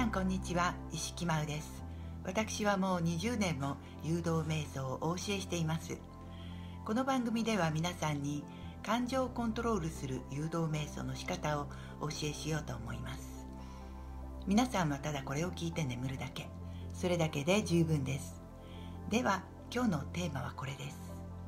んこんにちは、石木真央です。私はもう20年も誘導瞑想をお教えしています。この番組では皆さんに感情をコントロールする誘導瞑想の仕方をお教えしようと思います。皆さんはただこれを聞いて眠るだけ、それだけで十分です。では今日のテーマはこれです。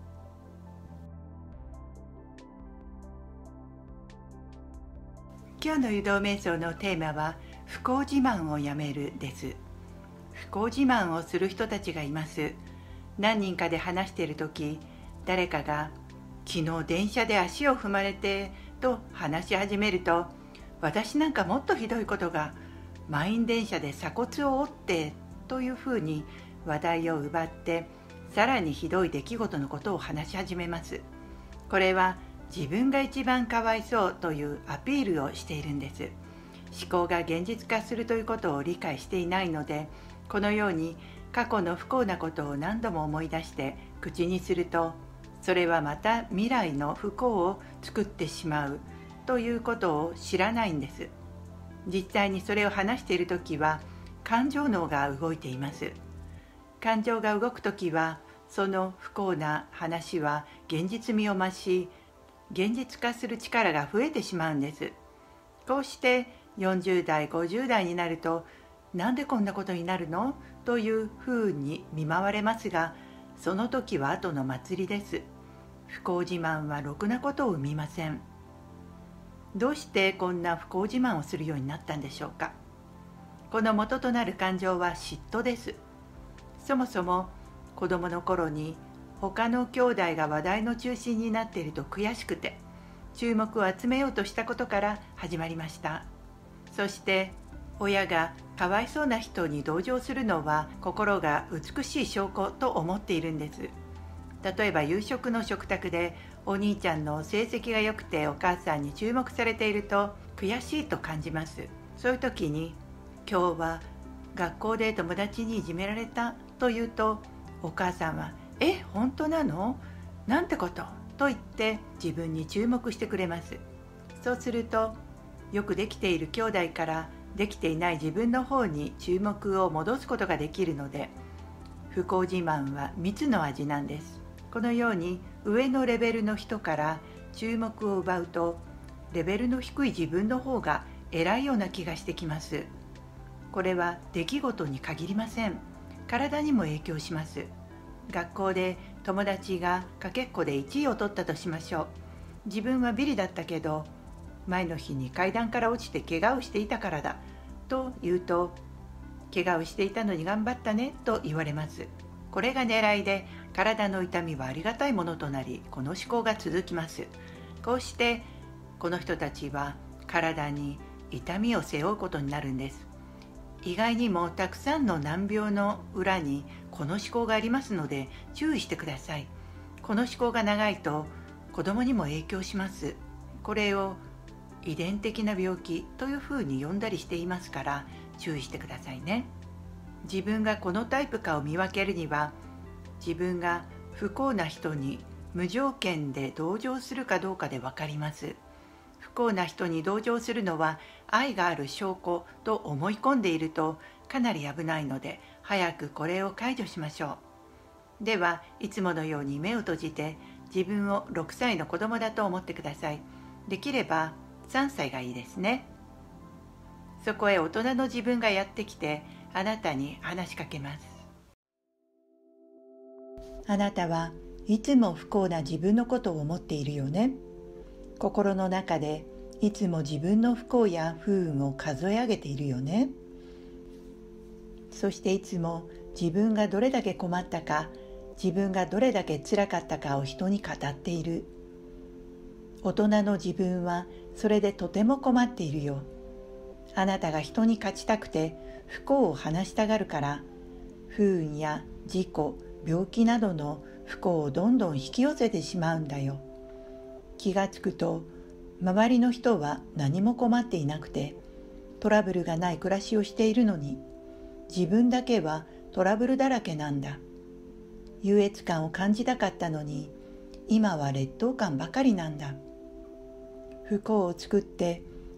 今日の誘導瞑想のテーマは不幸自慢をやめるです。不幸自慢をする人たちがいます。何人かで話しているとき、誰かが昨日電車で足を踏まれてと話し始めると、私なんかもっとひどいことが、満員電車で鎖骨を折ってというふうに話題を奪って、さらにひどい出来事のことを話し始めます。これは自分が一番かわいそうというアピールをしているんです。思考が現実化するということを理解していないので、このように過去の不幸なことを何度も思い出して口にすると、それはまた未来の不幸を作ってしまうということを知らないんです。実際にそれを話しているときは感情脳が動いています。感情が動くときはその不幸な話は現実味を増し、現実化する力が増えてしまうんです。こうして40代50代になると、なんでこんなことになるのというふうに見舞われますが、その時は後の祭りです。不幸自慢はろくなことを生みません。どうしてこんな不幸自慢をするようになったんでしょうか。この元となる感情は嫉妬です。そもそも子供の頃に他の兄弟が話題の中心になっていると悔しくて、注目を集めようとしたことから始まりました。そして親がかわいそうな人に同情するのは心が美しい証拠と思っているんです。例えば夕食の食卓でお兄ちゃんの成績が良くてお母さんに注目されていると悔しいと感じます。そういう時に今日は学校で友達にいじめられたと言うと、お母さんは本当なの？なんてこと？と言って自分に注目してくれます。そうするとよくできている兄弟からできていない自分の方に注目を戻すことができるので、不幸自慢は蜜の味なんです。このように上のレベルの人から注目を奪うと、レベルの低い自分の方が偉いような気がしてきます。これは出来事に限りません。体にも影響します。学校で友達がかけっこで1位を取ったとしましょう。自分はビリだったけど、前の日に階段から落ちて怪我をしていたからだと言うと、怪我をしていたのに頑張ったねと言われます。これが狙いで、体の痛みはありがたいものとなり、この思考が続きます。こうしてこの人たちは体に痛みを背負うことになるんです。意外にもたくさんの難病の裏にこの思考がありますので注意してください。この思考が長いと子供にも影響します。これを遺伝的な病気というふうに呼んだりしていますから、注意してくださいね。自分がこのタイプかを見分けるには、自分が不幸な人に無条件で同情するかどうかで分かります。不幸な人に同情するのは愛がある証拠と思い込んでいるとかなり危ないので、早くこれを解除しましょう。では、いつものように目を閉じて自分を6歳の子供だと思ってください。できれば3歳がいいですね。そこへ大人の自分がやってきて、あなたに話しかけます。あなたはいつも不幸な自分のことを思っているよね。心の中でいつも自分の不幸や不運を数え上げているよね。そしていつも自分がどれだけ困ったか、自分がどれだけ辛かったかを人に語っている。大人の自分はそれでとても困っているよ。あなたが人に勝ちたくて不幸を話したがるから、不運や事故、病気などの不幸をどんどん引き寄せてしまうんだよ。気がつくと、周りの人は何も困っていなくて、トラブルがない暮らしをしているのに、自分だけはトラブルだらけなんだ。優越感を感じたかったのに、今は劣等感ばかりなんだ。不幸を作って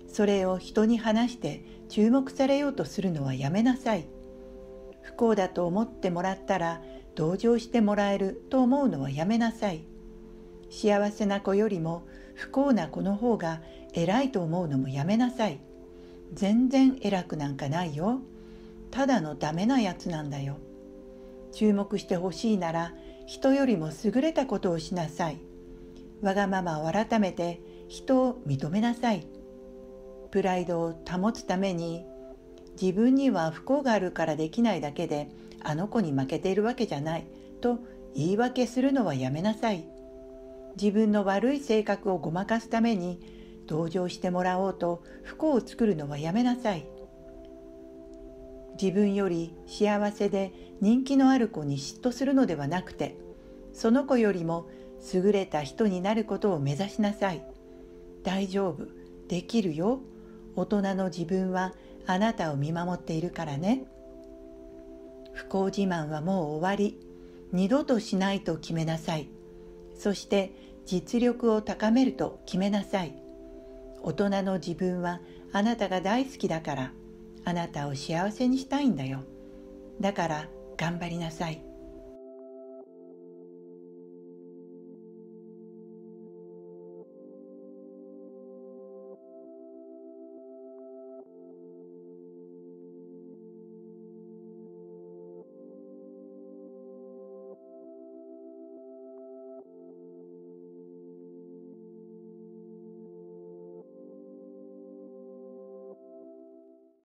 それを人に話して注目されようとするのはやめなさい。不幸だと思ってもらったら同情してもらえると思うのはやめなさい。幸せな子よりも不幸な子の方が偉いと思うのもやめなさい。全然偉くなんかないよ。ただのダメなやつなんだよ。注目してほしいなら人よりも優れたことをしなさい。わがままを改めて人を認めなさい。プライドを保つために自分には不幸があるからできないだけであの子に負けているわけじゃないと言い訳するのはやめなさい。自分の悪い性格をごまかすために同情してもらおうと不幸を作るのはやめなさい。自分より幸せで人気のある子に嫉妬するのではなくて、その子よりも優れた人になることを目指しなさい。大丈夫、できるよ。大人の自分はあなたを見守っているからね。不幸自慢はもう終わり。二度としないと決めなさい。そして実力を高めると決めなさい。大人の自分はあなたが大好きだから、あなたを幸せにしたいんだよ。だから頑張りなさい。